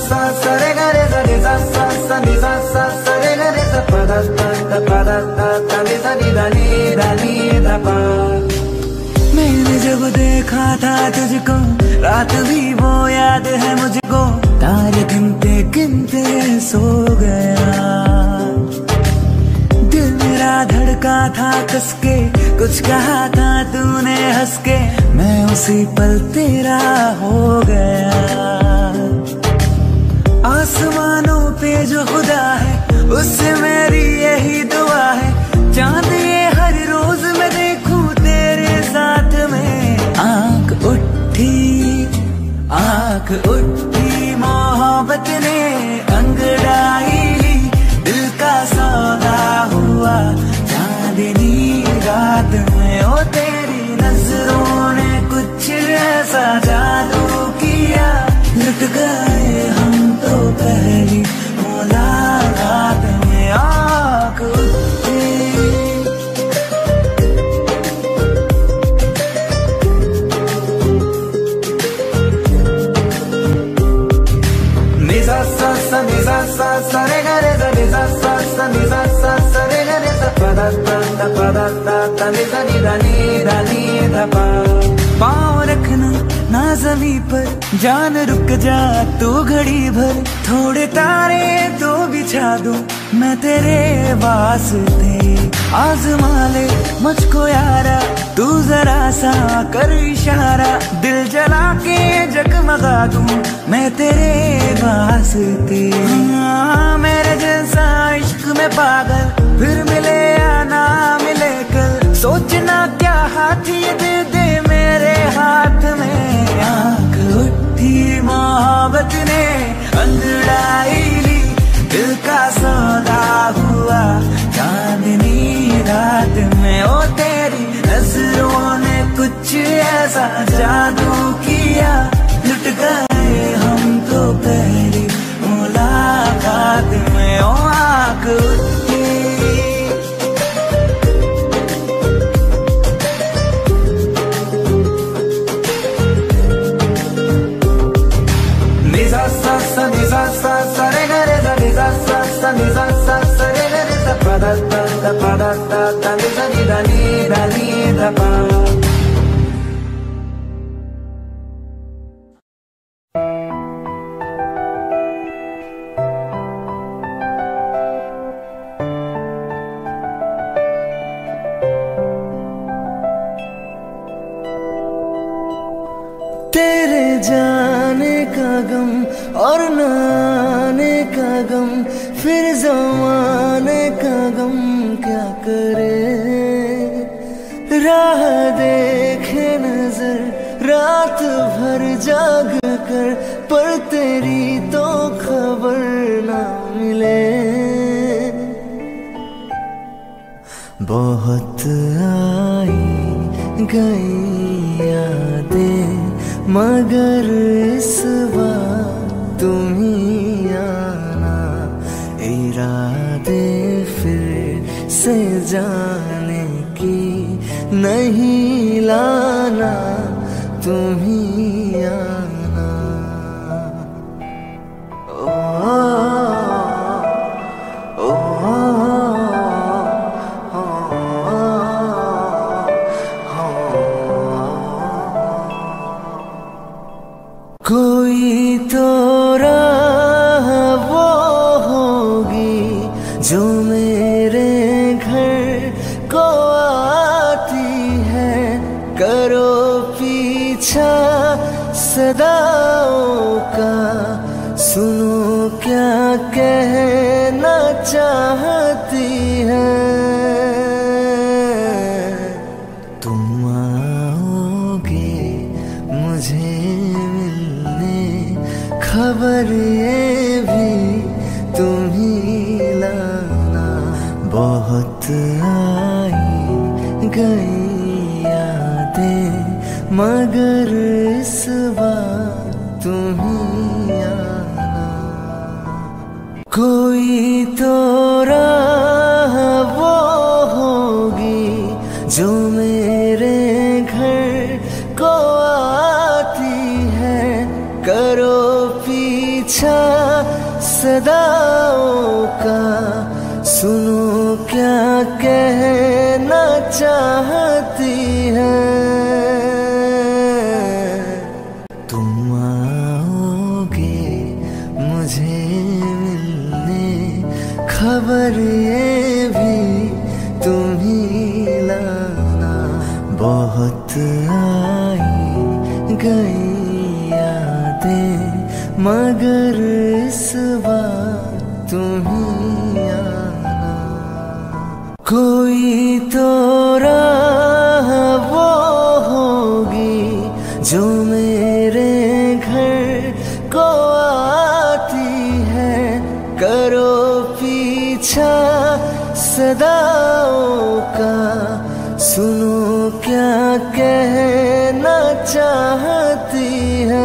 सा सा रे गा रे सा नि सा सा सा नि सा सा सा रे गा रे सा प दा ता प दा ता नि सा नि दा पा। मैंने जब देखा था तुझको रात भी वो याद है मुझको, तारे गिनते गिनते सो गया। दिल मेरा धड़का था कसके, कुछ कहा था तूने हंस के, मैं उसी पल तेरा हो गया। आसमानों पे जो खुदा है उससे मेरी यही दुआ है, चांद ये हर रोज मैं देखूं तेरे साथ में। आंख उठी मोहब्बत ने अंगड़ाई ली, दिल का सौदा हुआ चांदनी रात में। ओ तेरी नजरों ने कुछ ऐसा जादू किया, लुट गए हम तो पहली मुलाकात में। आँख उठी नि सा सा सा नि सा सा सा रे गा रे सा नि सा सा सा नि सा सा सा रे गा रे सा प दा ता नि सा नि दा पा। पाँव रखना ना ज़मीं पर, जान रुक जा तू घड़ी भर, थोड़े तारे तो बिछा दूं मैं तेरे वास्ते। आज़मा ले मुझको यारा तू जरा सा कर इशारा, दिल जला के जगमगा दूं मैं तेरे वास्ते। हाँ, मेरे जैसा इश्क में पागल फिर मिले या ना मिले कल, सोचना क्या हाथ ये दे दे मेरे हाथ में। आँख उठी मोहब्बत ने अंगड़ाई ली, दिल का सौदा हुआ चांदनी रात में। ओ तेरी नजरों ने कुछ ऐसा जादू किया, लुट गए हम तो पहली मुलाकात में। ओ आँख उठी नि सा सा सा नि सा सा सा रे गा रे सा नि सा सा सा नि सा सा सा रे गा रे सा प दा ता नि सा नि दा पा। तेरे जाने का गम और न आने का गम, फिर ज़माने का गम क्या करे। राह देखे नजर रात भर जाग कर, पर तेरी तो खबर ना मिले। बहुत आई गई यादें मगर इस बार तुम ही आना, इरादे फिर से जाने की नहीं लाना, तुम ही आना। ओ, कोई तो राह वो होगी जो मेरे घर को आती है, करो पीछा सदाओं का, सुनो क्या कहना चाहती है। तुम आओगे मुझे खबर ये भी तुम ही लाना। बहुत आई गई यादें मगर इस बार तुम ही आना। कोई तो राह वो होगी जो मेरे घर को आती है, करो पीछा सदाओं का, सुनो क्या कहना चाहती है। तुम आओगे मुझे मिलने, खबर ये भी तुम ही लाना। बहुत आई गई यादें मगर इस बार तुम ही आना। कोई तो राह वो होगी जो मेरे घर को आती है। करो पीछा सदाओं का, सुनो क्या कहना चाहती है।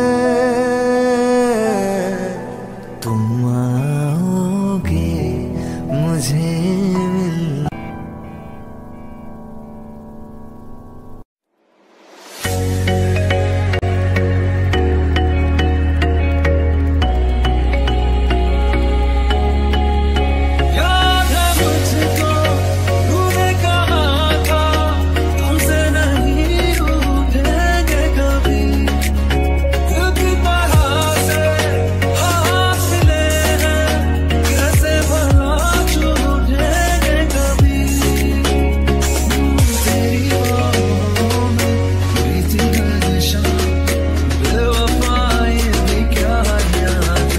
तुम आओगे मुझे मिलने। याद है मुझको तूने कहा था तुमसे नहीं रूठेंगे कभी। दिल की तरह से हाथ मिले हैं, कैसे भला छूटेंगे कभी। तेरी बाहों में बीती है शाम, बेवफाई भी क्या याद।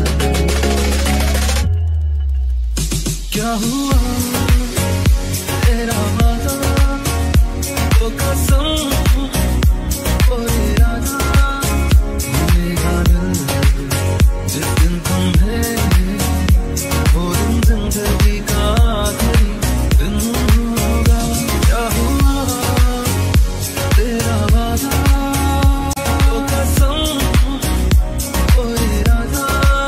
क्या हुआ तेरा वादा, वो कसम, वो इरादा। भूलेगा दिल जिस दिन तुम्हें, वो दिन जिंदगी का आखिरी दिन होगा। क्या हुआ तेरा वादा, वो कसम, वो इरादा।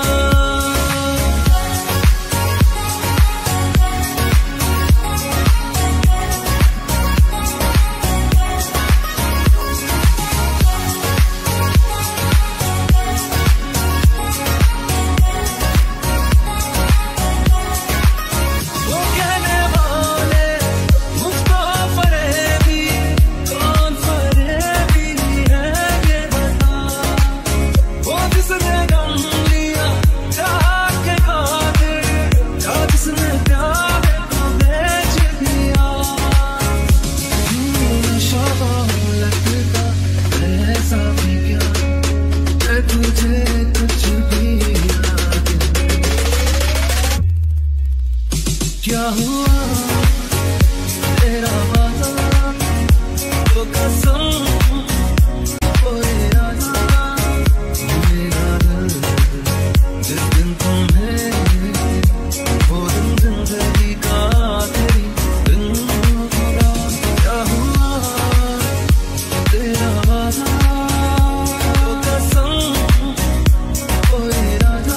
वो कहने वाले मुझको फरेबी, कौन फरेबी है ये बता। वो जिसने गम लिया चाह के खातिर, या जिसने प्यार को बेच दिया। नशा लगता ऐसा भी क्या है तुझे कुछ भी याद। क्या हुआ तेरा वादा, वो कसम, वो इरादा। भूलेगा दिल जिस दिन तुम्हें, वो दिन जिंदगी का आखिरी दिन होगा। क्या हुआ तेरा वादा, वो कसम, वो इरादा।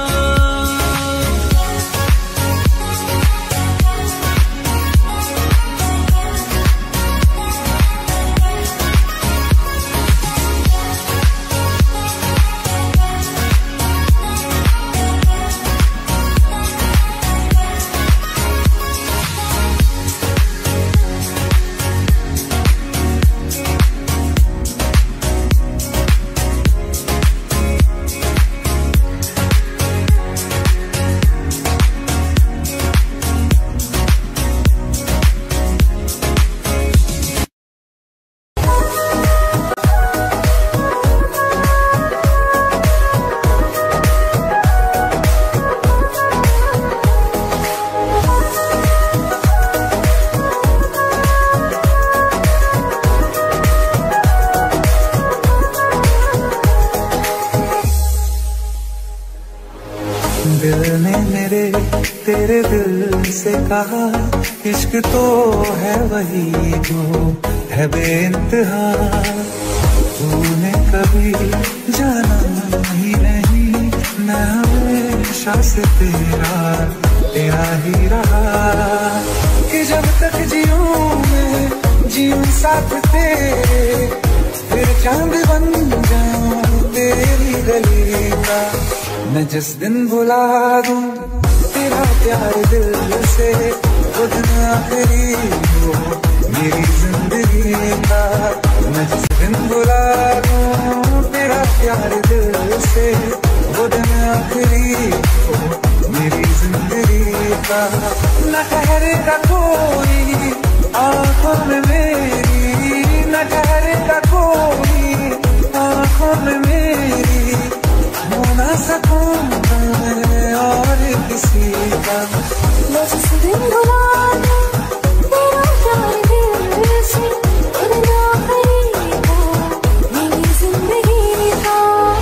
दिल ने मेरे तेरे दिल से कहा, इश्क तो है वही जो है बेइंतहा। तूने कभी जाना ही नहीं, मैं हमेशा से तेरा ही रहा। कि जब तक जीऊं मैं जीऊं साथ तेरे, फिर चांद बन जाऊं तेरी गली का। मैं जिस दिन भुला दूं तेरा प्यार दिल से, वो दिन आखिरी हो मेरी जिंदगी का। मैं जिस दिन भुला दूं तेरा प्यार दिल से, वो दिन आखिरी हो मेरी जिंदगी का। न ठहरेगा कोई आँखों में मेरी, न ठहरेगा कोई आँखों में मेरी, हो ना सकूंगा मैं और किसी का। मैं जिस दिन भुला दूं तेरा प्यार दिल से, वो दिन आखिरी हो मेरी जिंदगी का।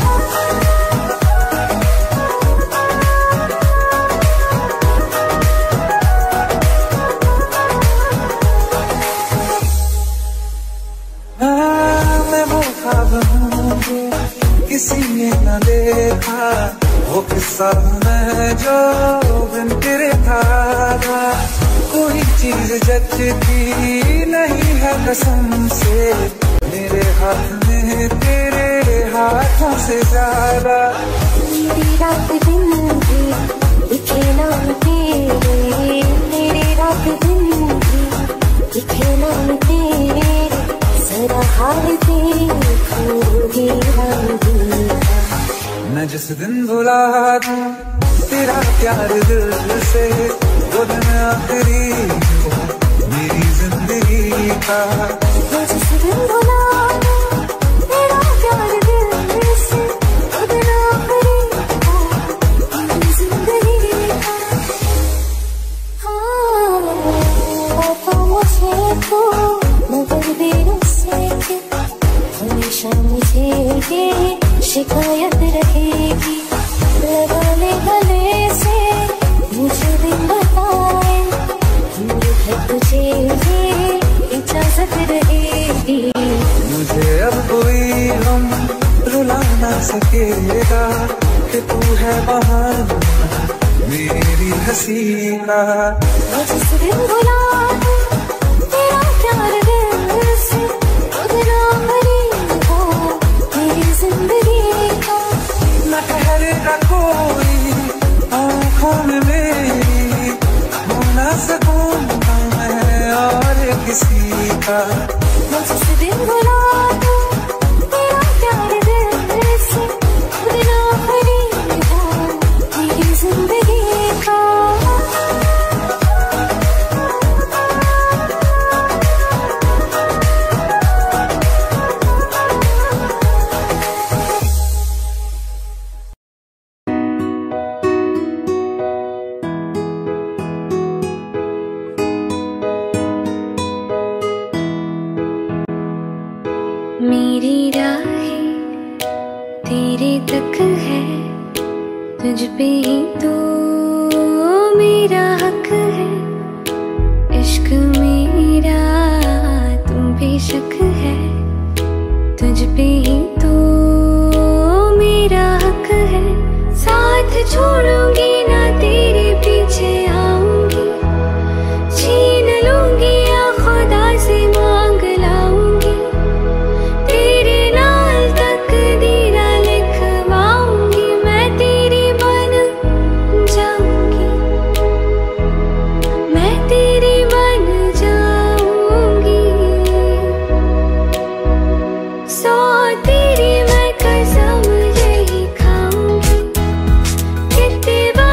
मैं वो ख्वाब हूँ किसी ने न देखा, वो किस्सा है जो बिन तेरे था। कोई चीज जचती नहीं है कसम से, मेरे हाथ में तेरे हाथों से ज्यादा। मेरी रात दिन भी लिखे नाम तेरे, मेरी रात दिन भी लिखे नाम तेरे, जरा हाल देखूंगी हम दिल का। मैं जिस दिन भुला दूं तेरा प्यार दिल से, वो दिन आखिरी हो मेरी जिंदगी का। मैं जिस दिन भुला दूं तेरा प्यार दिल से, वो दिन आखिरी हो मेरी जिंदगी का। हाँ तो मुझे तो मगर दिलों से हमेशा मुझे ये शिकायत रहेगी। लगा ले गले से मुझे दिन बताए, दूर है तुझे ये इजाजत रहेगी। मुझे अब कोई हम रुला ना सकेगा, कि तू है बहाना मेरी हंसी का। मैं जिस दिन भुला दूं तेरा प्यार दिल से, वो दिन आखिरी हो मेरी जिंदगी का। न ठहरेगा कोई आँखों में मेरी, हो ना सकूंगा मैं और किसी का। मैं जिस दिन भुला दूं तेरा प्यार दिल से, वो दिन आखिरी हो मेरी जिंदगी का। मेरी राहें तेरे तक है, तुझ पे ही तो मेरा हक है। इश्क मेरा तुम बेशक है, तुझ पे ही तो मेरा हक है। साथ छोड़ूंगी ना तेरे पीछे आऊंगी, छीन लूंगी या खुदा से मांग लाऊंगी, तेरे नाल तकदीरा लिखवाऊंगी। मैं तेरी बन जाऊंगी, मैं तेरी बन जाऊंगी। सो तेरी मैं कसम यही खाऊंगी, कितने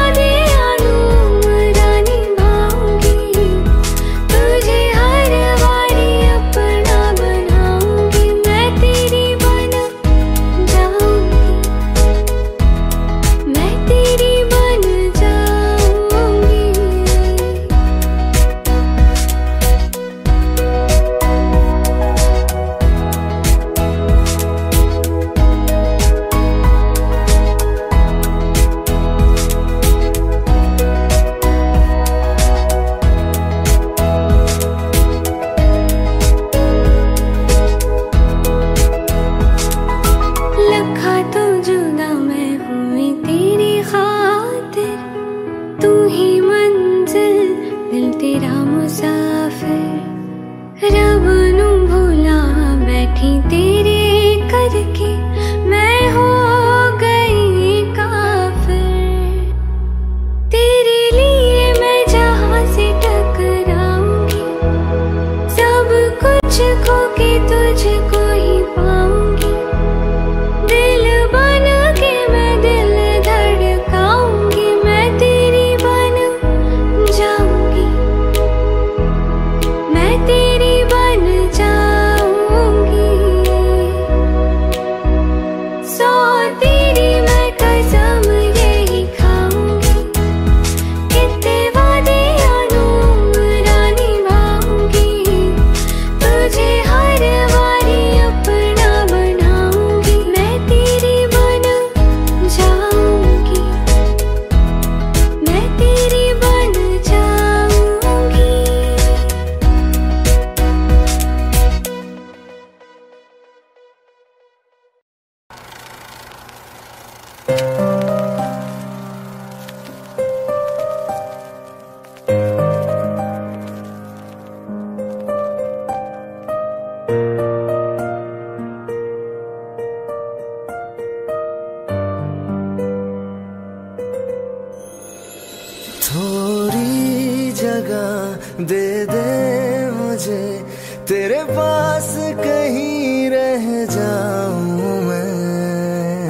थोड़ी जगह दे दे मुझे, तेरे पास कहीं रह जाऊं मैं।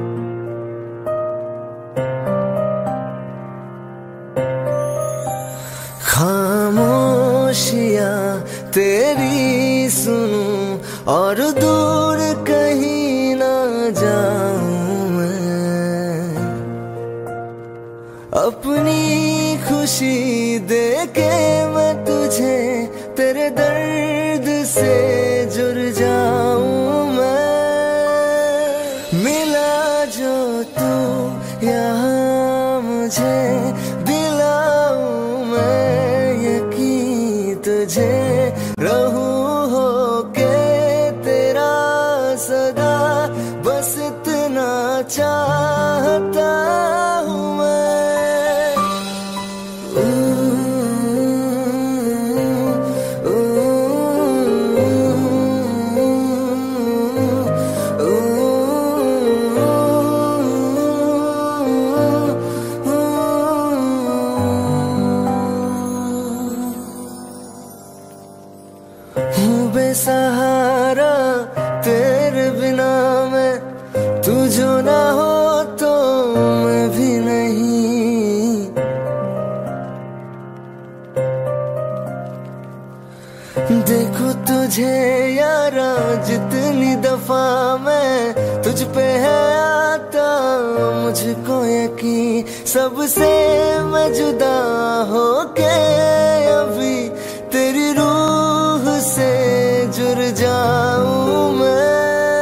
खामोशियां तेरी सुनूं और दूर कहीं ना जाऊं मैं। अपनी खुशी देके मैं तुझे तेरे दर्द से जुड़ जाऊं मैं। मिला जो तू यहाँ मुझे, दिलाऊं मैं यकीन तुझे। रहूं होके तेरा सदा, बस इतना चाहता हूँ मैं। बेसहारा तेरे बिना मैं, तू जो ना हो तो मैं भी नहीं। देखो तुझे यारा जितनी दफा मैं तुझ पे है आता, मुझको यकीन सबसे मैं जुदा होके अभी तेरी रूह से जुड़ जाऊं मैं।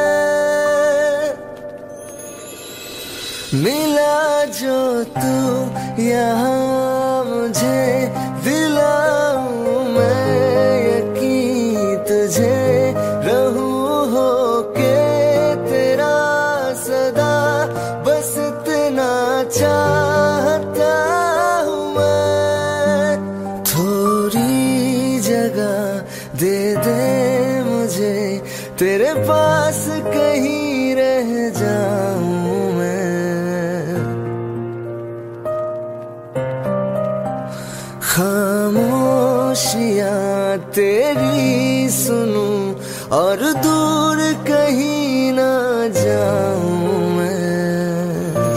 मिला जो तू यहाँ मुझे, दिलाऊं मैं यकीन तुझे। रहूं होके तेरा सदा, बस इतना चाहता हूँ मैं। थोड़ी जगह दे दे मुझे, तेरे पास कहीं रह जाऊं मैं। खामोशियां तेरी सुनूं और दूर कहीं ना जाऊं मैं।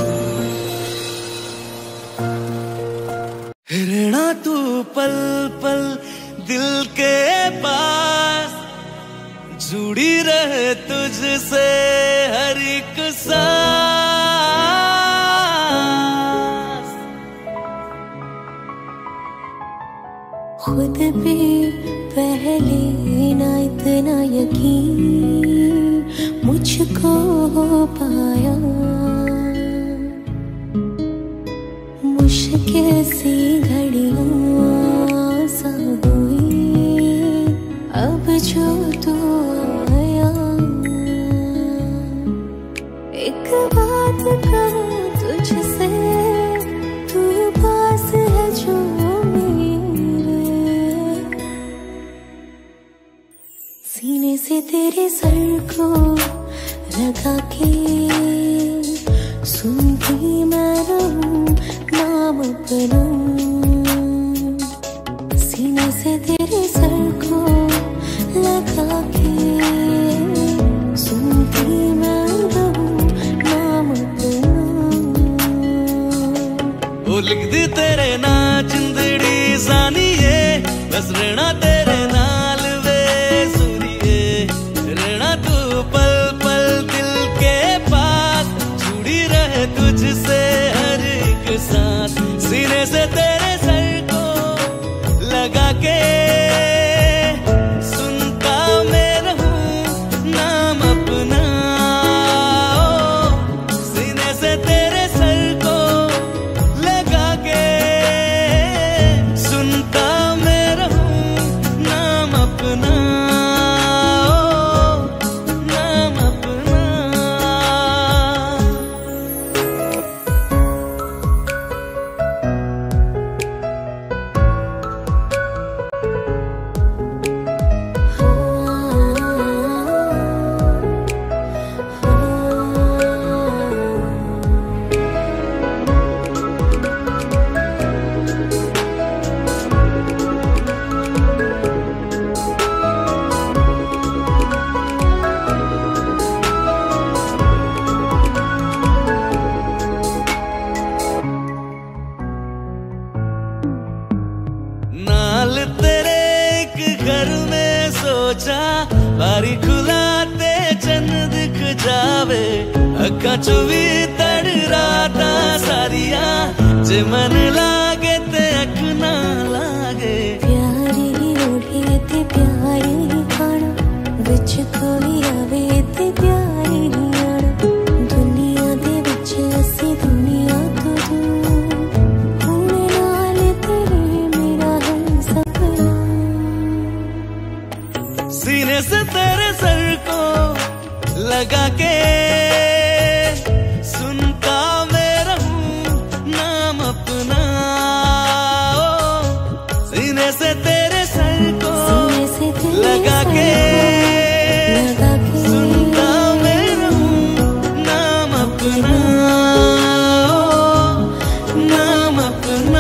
रहना तू पल पल दिल के पास, जुड़ी रहे तुझसे हर एक सांस। खुद पे पहले ना इतना यकीन मुझको हो पाया। मुश्किल सी घड़ियां सा हुई अब जो तू आया। एक बात कहूँ तुझसे, तू पास है जो सीने से तेरे सर को लगा के सुनती मैं रहूं नाम अपना। सीने से तेरे सर को लगा के सुनती मैं रहूं नाम अपना। वो लिख दी तेरे ना जिंदड़ी जानिए, बस रहना तेरे नाल वे सुनिए। रहना तू पल पल दिल के पास, जुड़ी रहे तुझसे हर एक सांस। सीने से तेरे सर को लगा के सुनता मैं रहूं नाम अपना। सीने से तेरे सर को लगा के सुनता मैं रहूं नाम अपना। नाम अपना। नाल तेरे एक घर में सोचा बारी खुलाते चन्न दिख जावे अखा चो भी तड़ राता सारिया जे मन लागे ते अख ना लागे प्यारी ओढ़े ते प्यारी खाना विच कोई आवे ते प्यारी आना दुनिया दे विच असी दुनिया तो दूर होने नाल तेरे मेरा हम सपना सीने से तेरे सर को लगा के सुनता मैं रहूं नाम अपना सीने से तेरे सर को लगा के सुनता मैं रहूं नाम अपना नाम अपना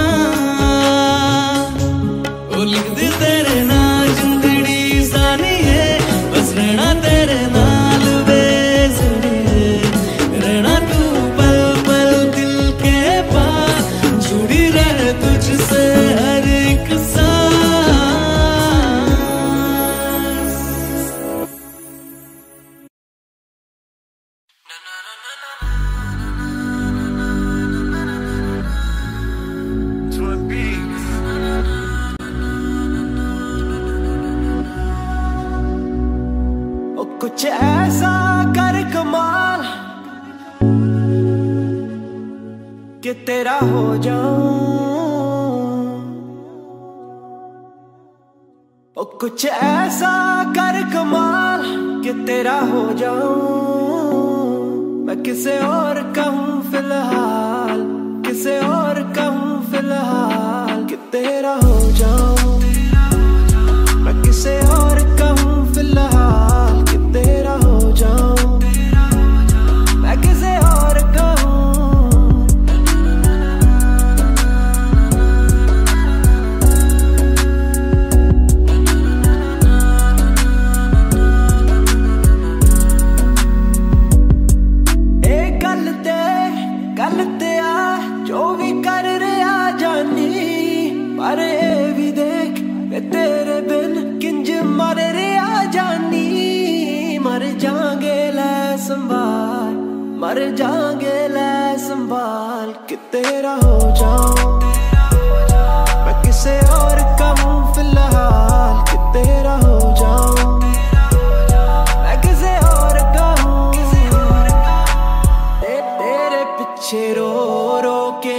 ओ लिख दे तेरे नाल जिंदड़ी सानी है बस रहना तेरे नाल बेसरे रहना तू पल पल दिल के पास जुड़ी रहे तुझसे हर एक कुछ ऐसा कर कमाल कि तेरा हो जाऊं ओ कुछ ऐसा कर कमाल कि तेरा हो जाऊं मैं किसे और कहूँ फिलहाल किसे और कहूँ फिलहाल कि तेरा हो जाऊं मैं किसे और कहूँ फिलहाल कि तेरा हो जाऊं मैं किसे और कहूँ एक गल ते आ जो भी कर रहा जानी पर ये भी देख मैं तेरे बिन किंज मर रहा जानी मर जाएंगे ले संभाल मर जाएंगे ले संभाल कि तेरा हो जाऊं मैं किसे और कहूँ फिलहाल कि तेरा हो जाऊं मैं किसे और कहूँ तेरे पीछे रो रो के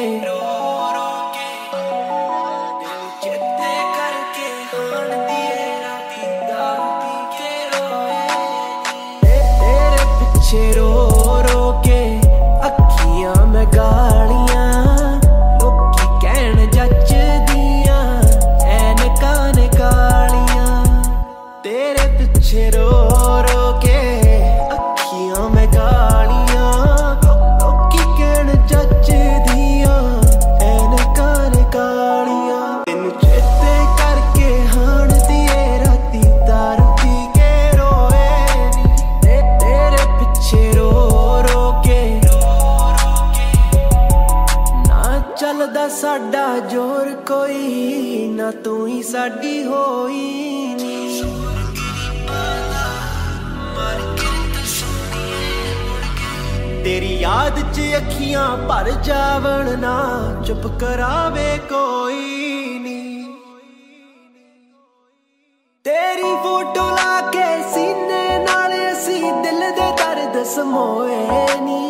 चेते करके हान दिए राती दारू पी के रोए तेरे पीछे रो रो के अखियां में गालियां लोकी कहन जच दियां ऐनकां ने कालियां तेरे पीछे रो रो के अखियां में गालियां लोकी कहन जच दियां ऐनकां ने कालियां तेनू चेते करके हान दिए राती दारू पी के रोए तेरे पीछे रो रो के ना चलदा साडा जोर कोई ना तू ही साडी होई नी तेरी याद च अखियां भर जावण ना चुप करावे कोई नी तेरी फोटो लाके सीने नाल असी दिल दे दर्द समोए नी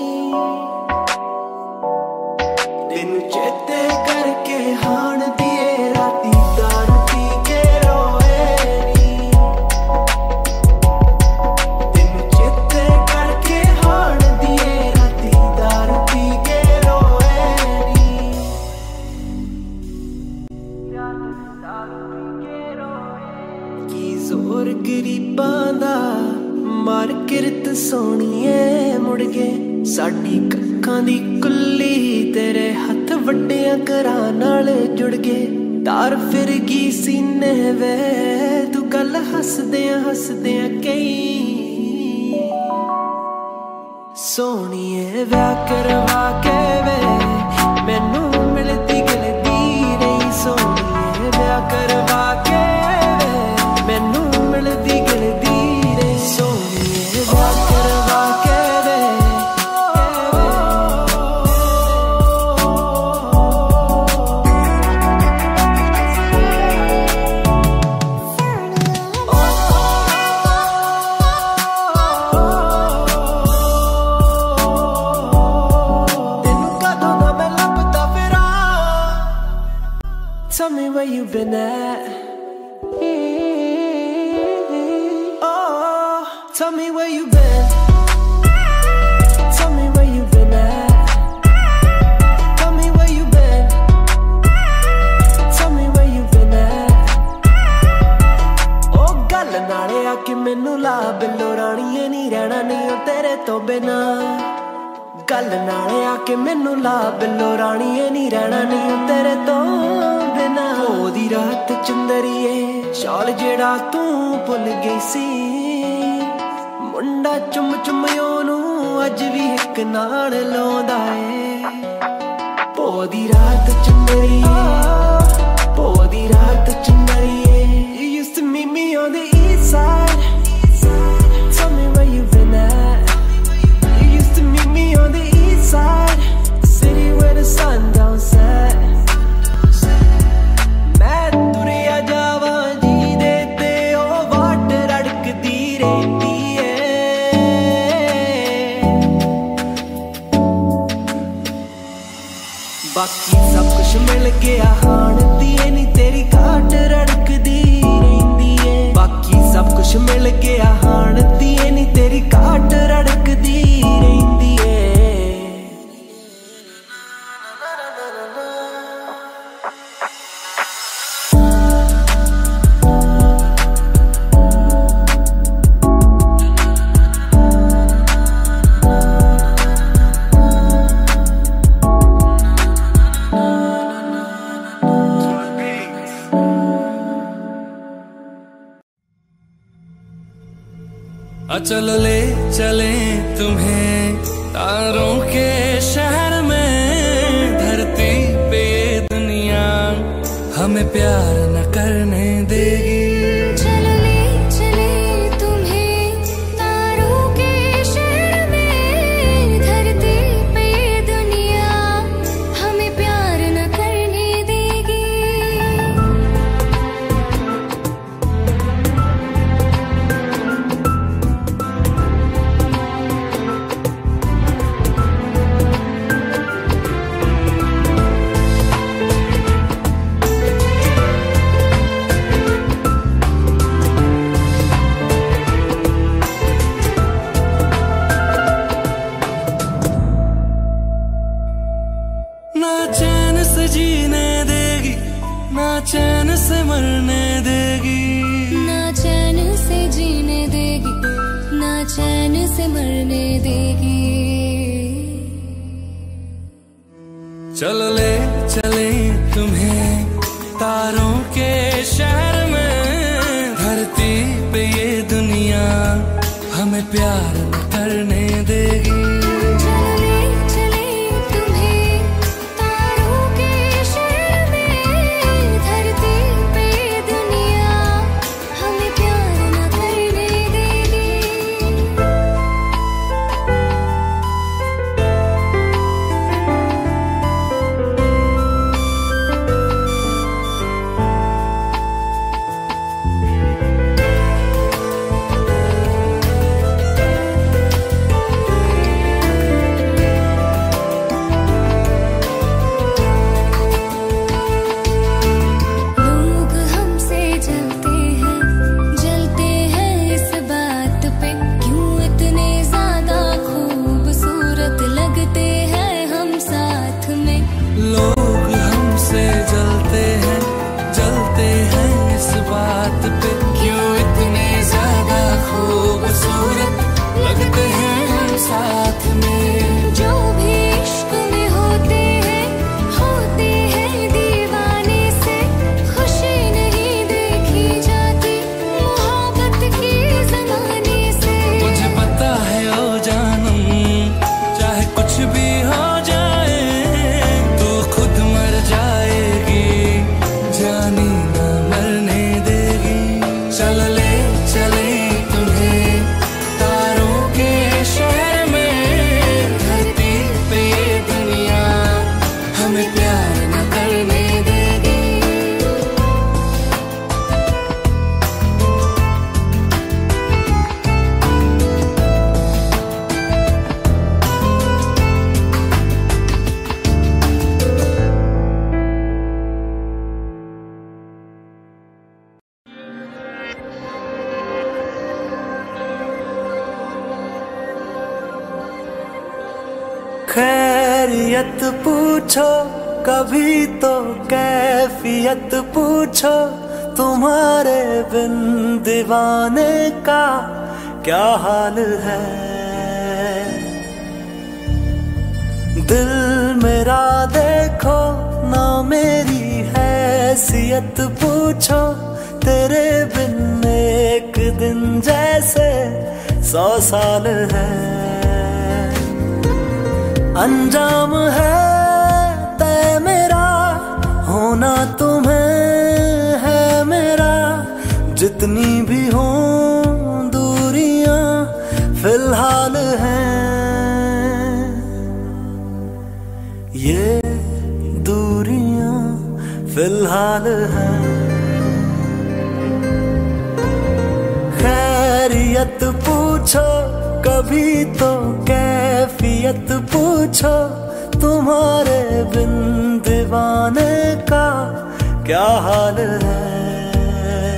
तेनू चेते करके हान दिए राती दारू पी के रोए नी तेनू चेते करके हान दिए राती दारू पी के रोए नी की जोर गरीबां दा मार किरत सोहणीए मुड़ गए साडी कक्खां दी कुल्ली तेरे हथ वड्डियां घरां नाल जुड़ गए तार फिर गई सीने वे तू गल हसदियां कई सोहणीए व्याह करवा के वे मैनू मिलदी गिलदी रही सोहणीए व्याह कर Tell me where you been at. Oh, tell me where you been. Tell me where you been at. Tell me where you been. Tell me where you been at. Oh, गल नाले आके मैनू ला बिल्लो राणीए नी रहना नहीं तेरे तो बिना गल नाले आके मैनू ला बिल्लो राणीए नी रहना नहीं तेरे तो बिना ओदी रात चंदरिए शाल जेड़ा तू भुल गई सी मुंडा चुम चुम ओनू अज भी एक नाल लाउंदा ए ओदी रात चंदरिए ओदी रात चंदरिए You used to meet me on the east side. Tell me where you been at. You used to meet me on the east side, the city where the sun don't set. मैं तुरिया जावा जी देते ओ वाट रड़कदी रहती है बाकी सब कुछ मिल गया हाण दिए नी तेरी घाट रड़कदी रहती है बाकी सब कुछ मिल गया हाण दिए नी तेरी घाट रड़कदी रहती है चलो ले चले तुम्हें तारों के शहर में धरती पे ये दुनिया हमें प्यार न करने देगी चलो ले चले तुम्हें तारों के शहर में धरती पे ये दुनिया हमें प्यार न करने देगी ना चैन से जीने देगी ना चैन से मरने देगी ना चैन से जीने देगी ना चैन से मरने देगी चलो ले चले तुम्हें तारों के शहर में धरती पे ये दुनिया हमें प्यार न करने देगी चलो ले चले तुम्हें तारों के शहर में धरती पे ये दुनिया हमें प्यार न करने देगी लोग हमसे जलते हैं इस बात पे क्यों इतने ज्यादा खूबसूरत लगते हैं हम साथ में लोग हमसे जलते हैं इस बात पे क्यों इतने ज्यादा खूबसूरत लगते हैं हम साथ में जो भी इश्क में होते हैं दीवाने से खुशी नहीं देखी जाती मोहब्बत की ज़माने से मुझे पता है ओ जानम चाहे कुछ भी हो जाए तू खुद मर जाएगी जानी न मरने देगी चल ले चले तुम्हें तारों के शहर में धरती पे ये दुनिया हमें प्यार न करने देगी खैरियत पूछो कभी तो कैफियत पूछो, तुम्हारे बिन दीवाने का क्या हाल है। दिल मेरा देखो ना मेरी हैसियत पूछो, तेरे बिन एक दिन जैसे 100 साल है। अंजाम है तय मेरा, होना तुम्हें है मेरा, जितनी भी हो दूरियां फिलहाल हैं। ये दूरियां फिलहाल हैं। खैरियत पूछो कभी तो कैफियत पूछो, तुम्हारे बिन दीवाने का क्या हाल है।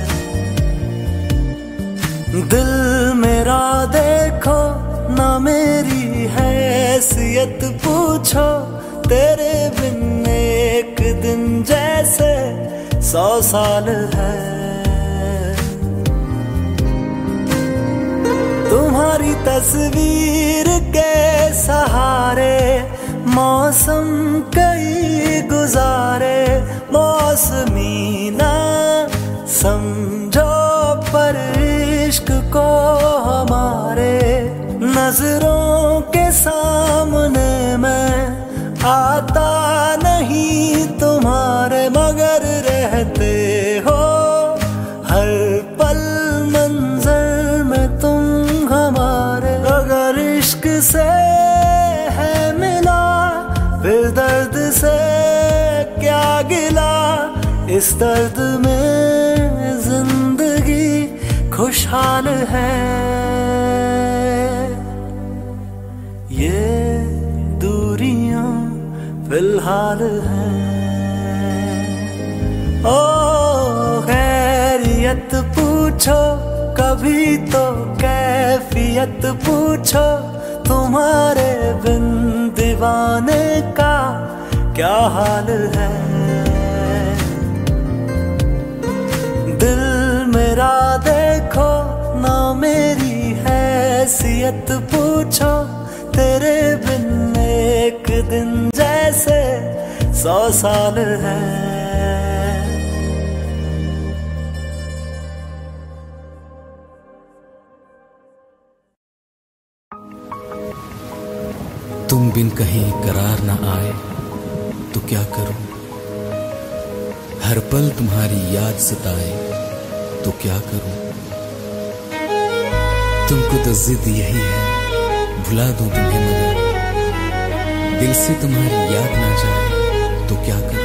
दिल मेरा देखो ना मेरी हैसियत पूछो, तेरे बिन एक दिन जैसे 100 साल है। तुम्हारी तस्वीर के सहारे मौसम कई गुजारे, मौसमी ना समझो पर इश्क को हमारे। नजरों के सामने मैं आता नहीं तुम्हारे, मगर रहते हो हर पल मंजर में तुम हमारे। अगर इश्क से है मिला फिर दर्द से क्या गिला, इस दर्द में जिंदगी खुशहाल है। ये दूरियां फिलहाल हैं। ओ खैरियत पूछो कभी तो कैफियत पूछो, तुम्हारे बिन दीवाने का क्या हाल है। दिल मेरा देखो ना मेरी हैसियत पूछो, तेरे बिन एक दिन जैसे 100 साल है। तुम बिन कहीं करार न आए तो क्या करूं, हर पल तुम्हारी याद सताए तो क्या करूं। तुमको तो जिद यही है भुला दूं तुम्हें, मगर दिल से तुम्हारी याद ना जाए तो क्या करूं।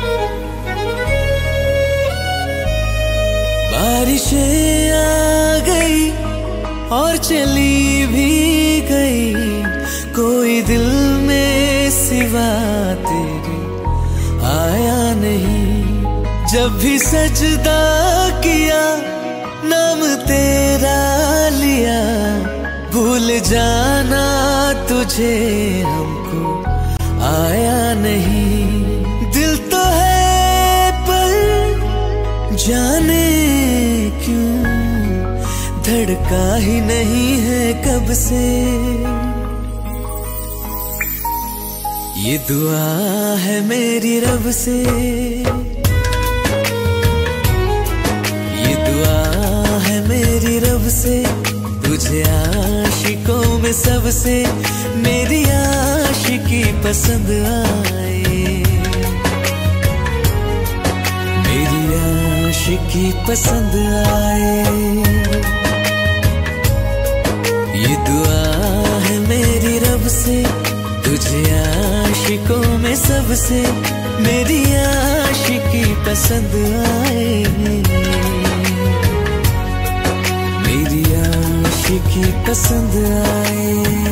बारिशें आ गई और चली भी गई, कोई दिल में सिवा तेरे आया नहीं। जब भी सजदा किया नाम तेरा लिया, भूल जाना तुझे हमको आया नहीं। दिल तो है पर जाने क्यों धड़का ही नहीं है कब से। ये दुआ है मेरी रब से, ये दुआ है मेरी रब से, तुझे आशिकों में सबसे मेरी आशिकी पसंद आए, मेरी आशिकी पसंद आए। ये दुआ है मेरी रब से, तुझे आशिकों में सबसे मेरी आशिकी पसंद आए, मेरी आशिकी पसंद आए,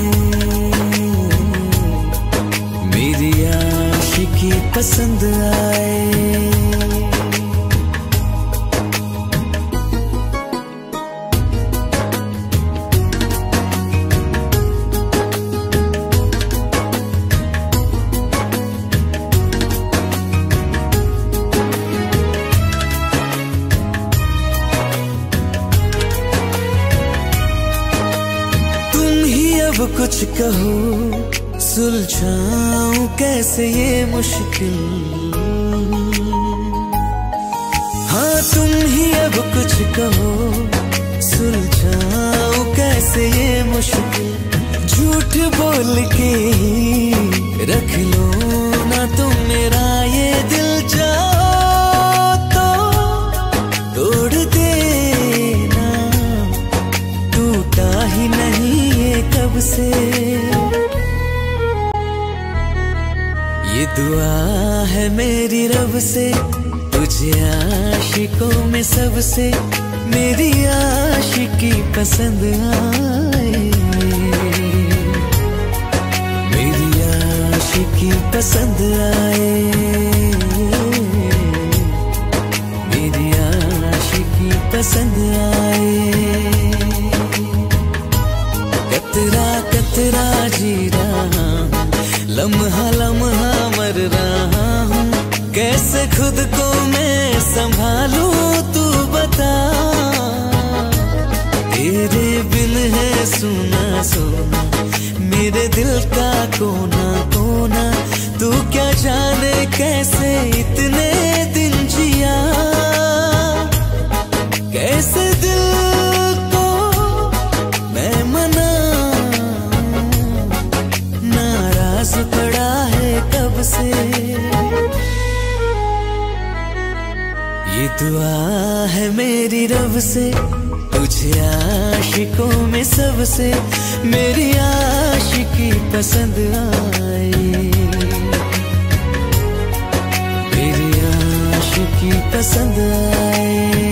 मेरी आशिकी पसंद आए। अब कुछ कहो, सुलझाऊं कैसे ये मुश्किल। हाँ तुम ही अब कुछ कहो, सुलझाऊं कैसे ये मुश्किल। झूठ बोल के रख लो ना तुम मेरा ये दिल, जाओ तो तोड़ देना, टूटा ही नहीं ये कब से। ये दुआ है मेरी रब से, तुझे आशिकों में सबसे मेरी आशिकी पसंद आए, मेरी आशिकी पसंद आए, मेरी आशिकी पसंद आए। कतरा कतरा जी रहा हूँ, लम्हा लम्हा मर रहा हूँ, कैसे खुद को मैं संभालूं तू बता। तेरे बिन है सुना सुना मेरे दिल का कोना कोना, तू क्या जाने कैसे इतने दिन जिया, कैसे दिल को मैं मनाऊं, नाराज पड़ा है कब से। ये दुआ है मेरी रब से, तुझे आशिकों में सबसे मेरी आशिकी पसंद आए, मेरी आशिकी पसंद आए,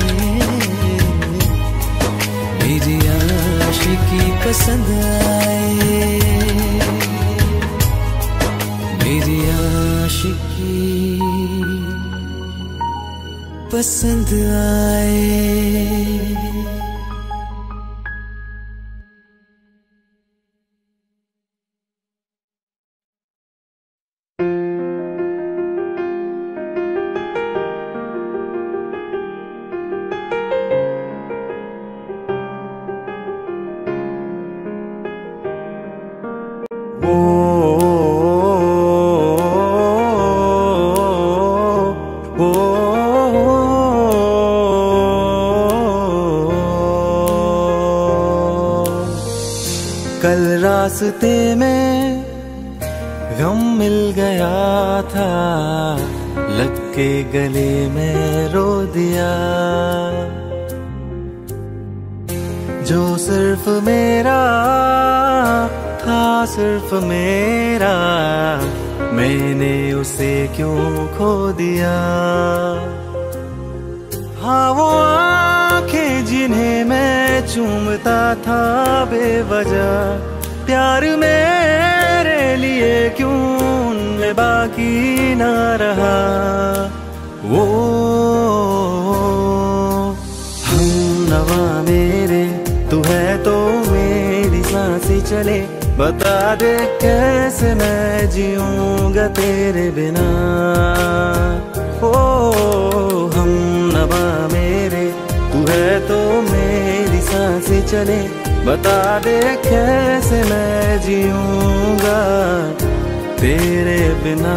मेरी आशिकी पसंद आए, मेरी आशिकी पसंद आए। कल रास्ते में गम मिल गया था, लग के गले में रो दिया, जो सिर्फ मेरा था सिर्फ मेरा, मैंने उसे क्यों खो दिया। हाँ वो आंखें जिन्हें मैं चूमता था बेवजह, प्यार मेरे लिए क्यों उनमें बाकी ना रहा। वो हम नवा मेरे, तू है तो मेरी सांसें चले, बता दे कैसे मैं जीऊंगा तेरे बिना। ओ हम नवा मेरे, तू है तो मेरी सांसें चले, बता दे कैसे मैं जीऊंगा तेरे बिना।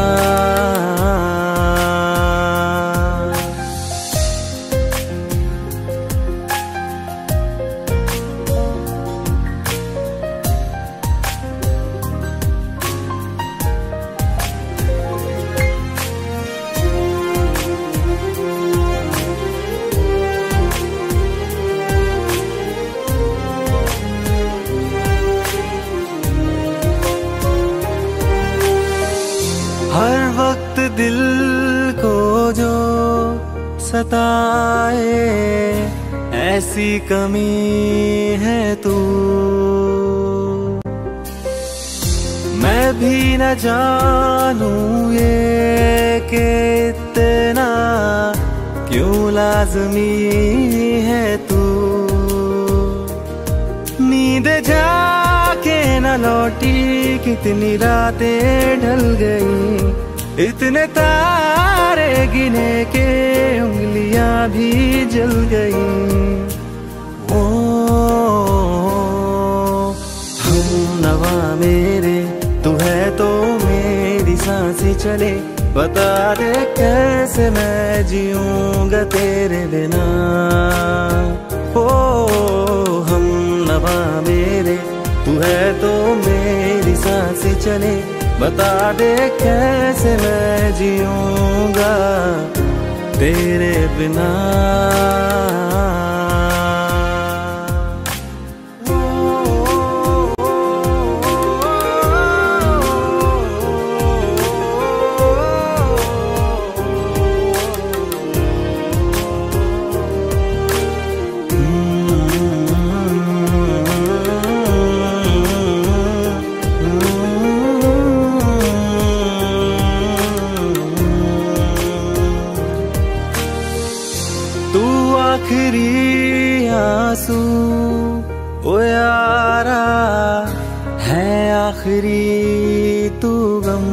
हर वक्त दिल को जो सताए, ऐसी कमी है तू। मैं भी न जानूं ये कि इतना क्यों लाज़मी है तू। नींद जाके न लौटी, कितनी रातें ढल गई, इतने तारे गिने के उंगलियां भी जल गई। ओ नवा मेरे तू है तो मेरी सांसें चले, बता दे कैसे मैं जीऊंगा तेरे बिना। ओ हम नवा मेरे तू है तो मेरी सांसें चले, बता दे कैसे मैं जीऊंगा तेरे बिना। आखिरी आंसू ओ यारा है, आखिरी तू गम।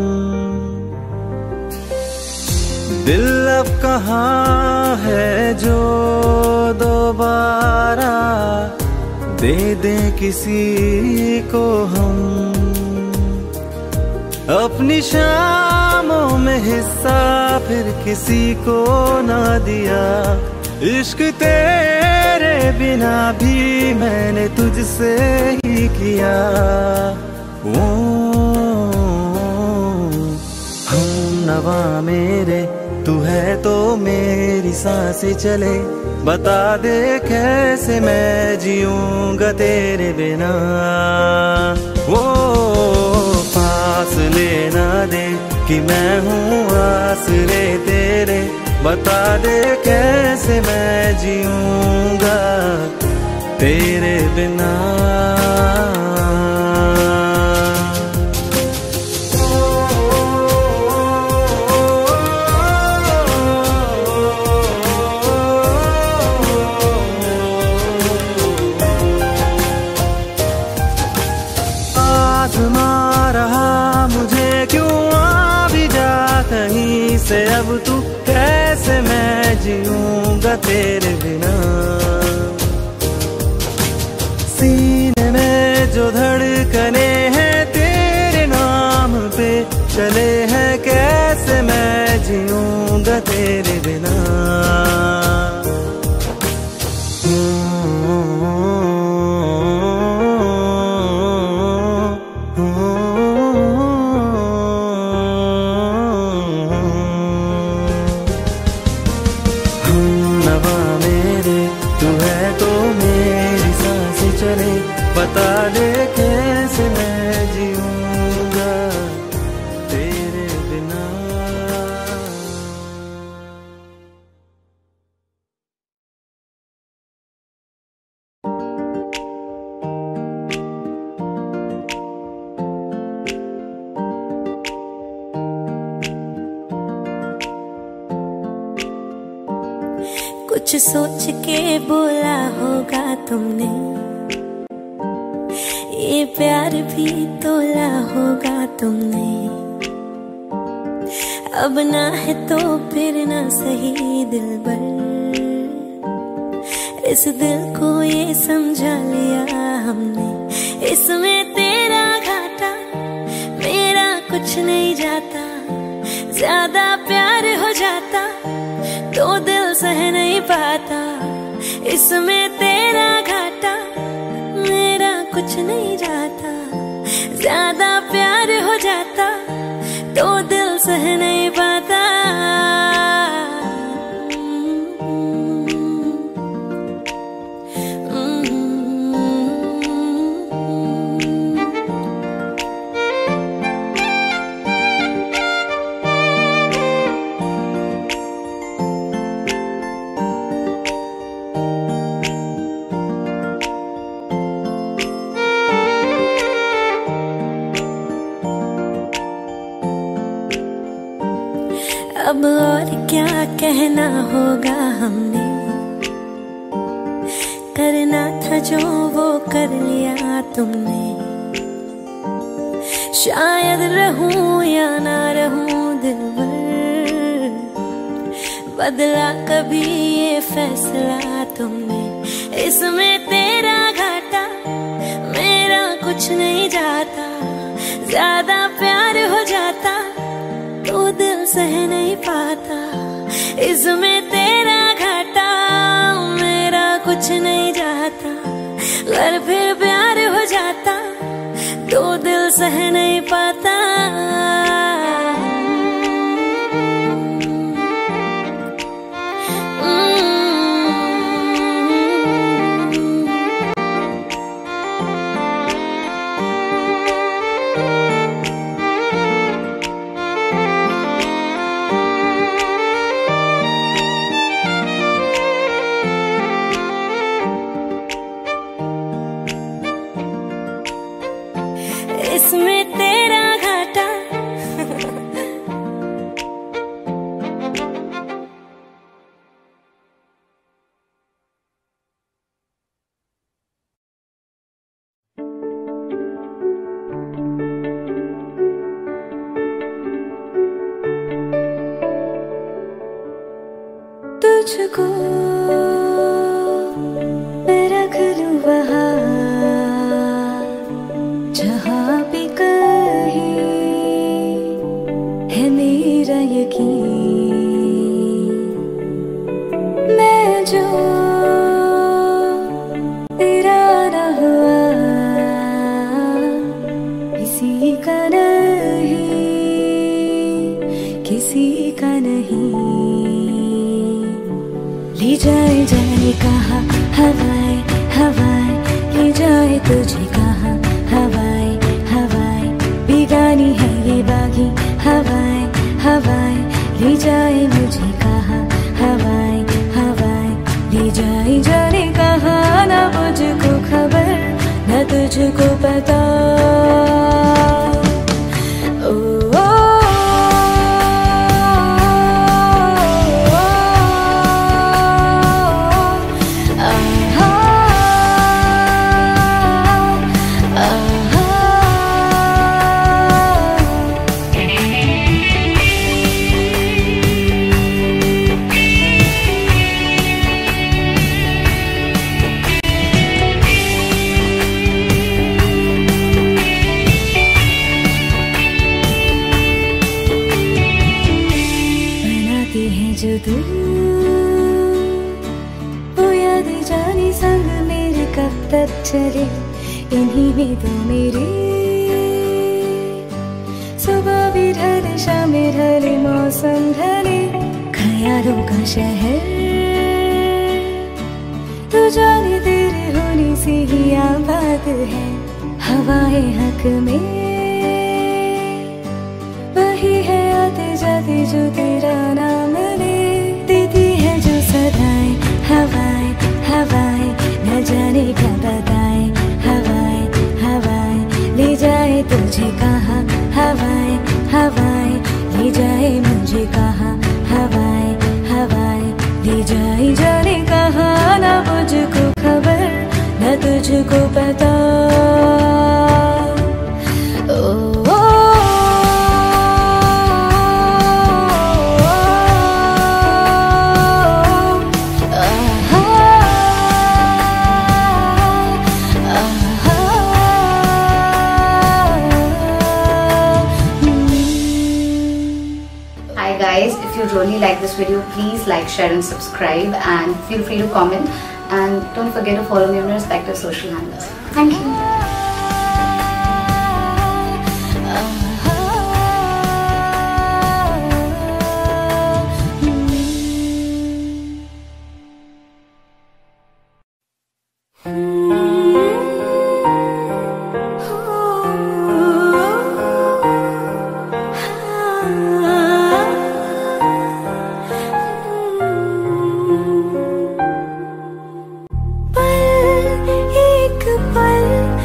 दिल अब कहाँ है जो दोबारा दे दे किसी को हम। अपनी शामों में हिस्सा फिर किसी को ना दिया, इश्क तेरे बिना भी मैंने तुझसे ही किया। ओ हम नवा मेरे तू है तो मेरी सांसें चले, बता दे कैसे मैं जीऊंगा तेरे बिना। वो पास लेना दे कि मैं हूँ आसरे तेरे, बता दे कैसे मैं जीऊंगा तेरे बिना। आज़मा रहा मुझे क्यों आ भी जा कहीं से, अब तू कैसे मैं जीऊंगा तेरे बिना। सीने में जो धड़कने हैं तेरे नाम पे चले हैं, कैसे मैं जीऊंगा तेरे बिना। बता दे कैसे मैं जीऊंगा तेरे बिना। कुछ सोच के बोला होगा तुमने, ये प्यार भी तोला होगा तुमने। अब ना है तो फिर ना सही दिलबर, इस दिल को ये समझा लिया हमने। इसमें तेरा घाटा मेरा कुछ नहीं जाता, ज्यादा प्यार हो जाता तो दिल सह नहीं पाता। इसमें तेरा घाटा मेरा कुछ नहीं जाता, ज्यादा प्यार हो जाता तो दिल सह नहीं पाता। अब और क्या कहना होगा हमने, करना था जो वो कर लिया तुमने। शायद रहूं या ना रहूं दिलबर, बदला कभी ये फैसला तुमने। इसमें तेरा घाटा मेरा कुछ नहीं जाता, ज्यादा प्यार हो जाता तो दिल सह नहीं पाता। इसमें तेरा घाटा, मेरा कुछ नहीं जाता। अगर फिर प्यार हो जाता तो दिल सह नहीं पाता। इसमें तेरा घाटा तुझको मैं रख लूं वहाँ जहाँ भी कहीं है मेरा यकीन। मैं जो तेरा ना हुआ किसी का नहीं, किसी का नहीं। ले जाए जाने कहा हवाएं हवाएं, ले जाए तुझे कहा हवाएं हवाएं। बेगानी है ये बागी हवाएं हवाएं, ले जाए मुझे कहा हवाएं हवाएं। ले जाए जाने कहा, ना मुझको खबर ना तुझको पता। जो तू वो याद जानी संग मेरे कब तक चले, इन्हीं में तो मेरी सुबह भी ढले शाम ढले मौसम ढले। ख्यालों का शहर तू जाने तेरे होने से ही आबाद है। हवाएं हक में वही है आते जाते जो तेरा नाम ले। देती है जो सदाएं हवाएं हवाएं, न जाने क्या बताएं हवाएं हवाएं। ले जाए तुझे कहा हवाएं हवाएं, ले जाए मुझे कहा हवाएं हवाएं। ले जाए जाने कहा, ना मुझको खबर न तुझको पता। Guys, if you really like this video, please like, share and subscribe, and feel free to comment, and don't forget to follow me on your respective social handles. Thank you. पल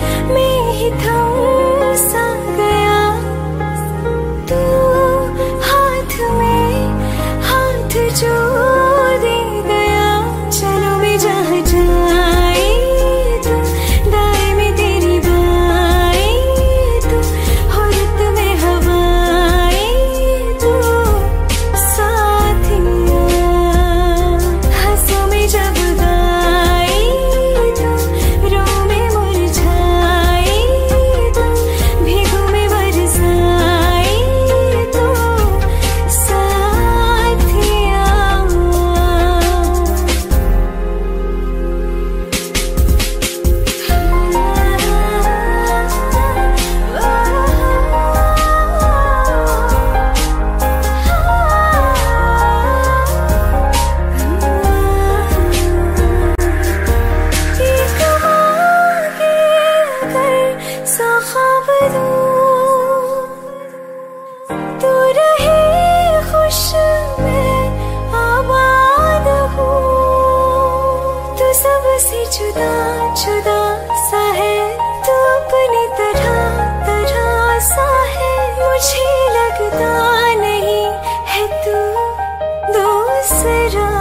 लगता नहीं है तू दूसरा,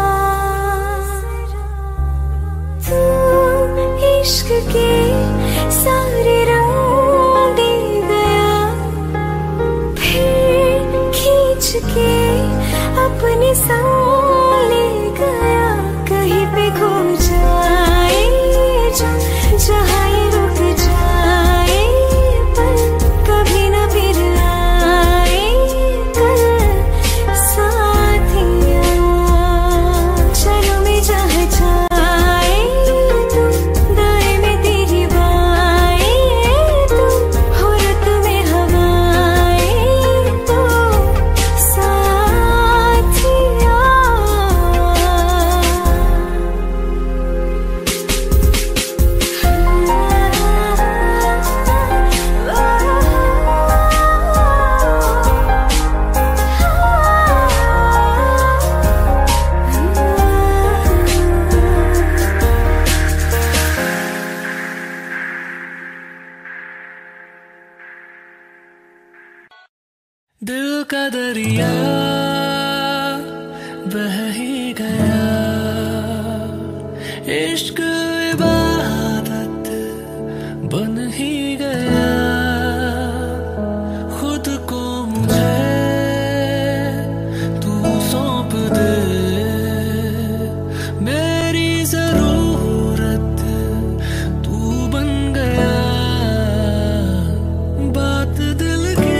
तू इश्क के सारे रंग दे गया, फिर खींच के अपने संग ले गया। कहीं पे खो जाए जहाँ ये रुक जाए, पर कभी न फिर आए कल साथिया। चलो मैं जहाँ जाए तू, दाएं में तेरी बाएं तू, हो रत में हवाएं तू साथिया। दिल का दरिया बह ही गया, इश्क इबादत बन ही गया। खुद को मुझे तू सौंप दे, मेरी जरूरत तू बन गया। बात दिल की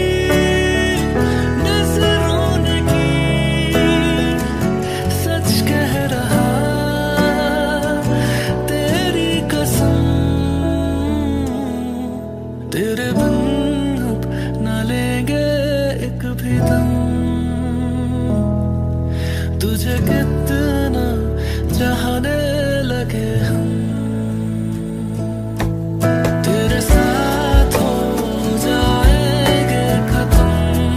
तेरे बिन अब न लेंगे एक भी दम, तुझे कितना चाहने लगे हम। तेरे साथ हो जाएंगे खत्म,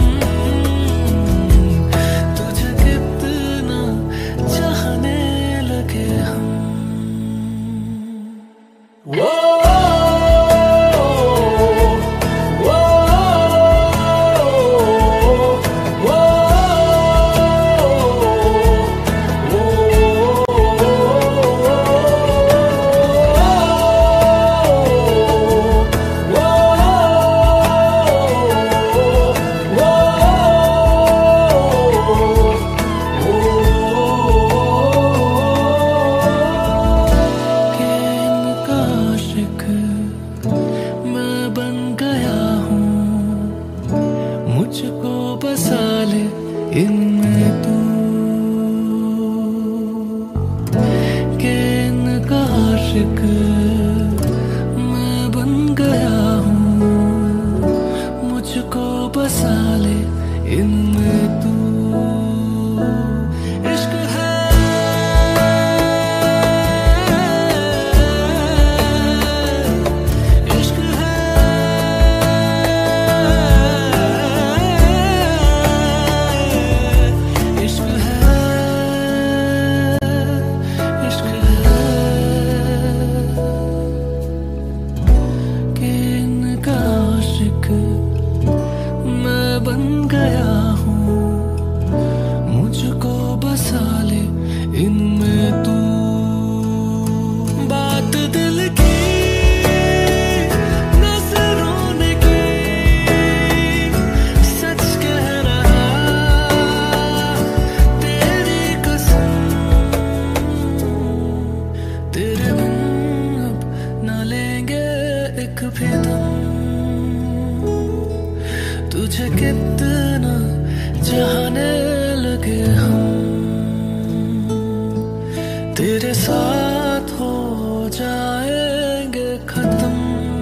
तुझे कितना चाहने लगे हम। मुझको बसा ले इनमें तू, के इनका आशिक मैं बन गया हूँ। मुझको बसा ले इनमें तू। इश्क है इश्क है बन गया हूँ, मुझको बसा ले इनमें तू। बात दिल की नजरों ने की, सच कह रहा तेरी कसम। तेरे बिन अब न लेंगे एक भी दम, तुझे कितना चाहने लगे हम। तेरे साथ हो जाएंगे खत्म,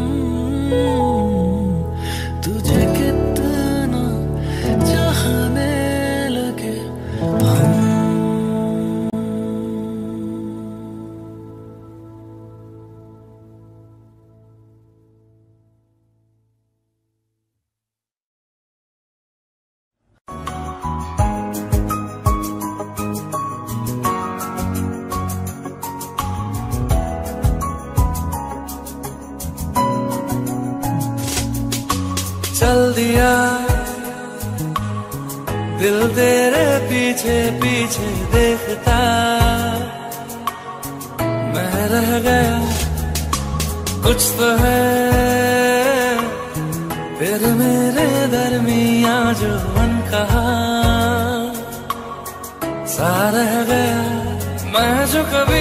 तुझे कितना चाहने लगे हम। चल दिया दिल तेरे पीछे पीछे देखता मैं रह गया, कुछ तो है फिर मेरे दरमियां जो अनकहा सा रह गया। मैं जो कभी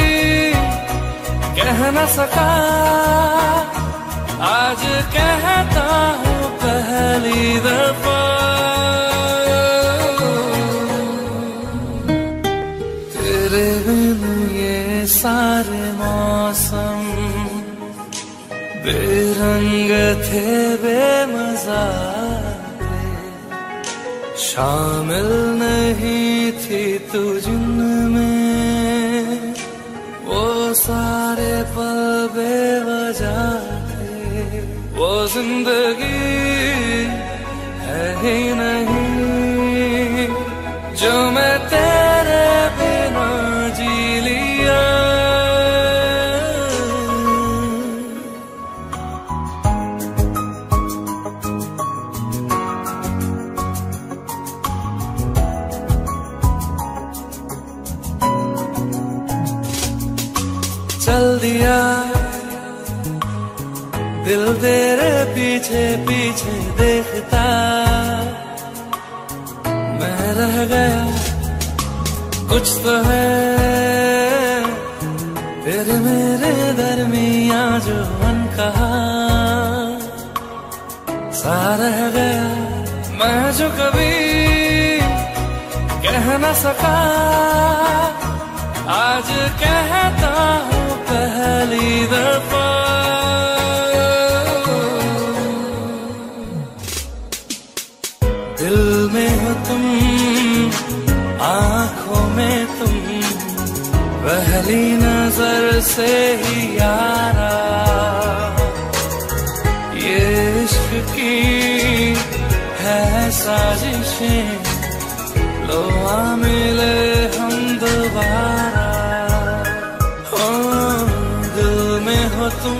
कह न सका आज कहता हूँ पहली दफा। तेरे बिन ये सारे मौसम बेरंग थे बेमजा थे, शामिल नहीं थी तू जिनमें वो सारे पल बेवजह थे। वो जिंदगी है ही नहीं जो मैं तेरे बिना जी लिया। चल दिया दिल तेरे पीछे पीछे देखता मैं रह गया, कुछ तो है फिर मेरे दरमियां जो अनकहा सा रह गया। मैं जो कभी कह न सका आज कहता हूँ पहली दफा। दिल में हो तुम, आँखों में तुम, पहली नजर से ही यारा ये इश्क की है साजिशें, लो आ मिले हम दोबारा। दिल में हो तुम,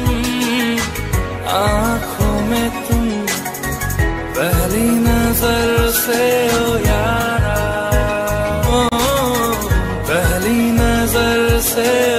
आँखों में तुम, पहली नजर से ओ यारा, पहली नजर से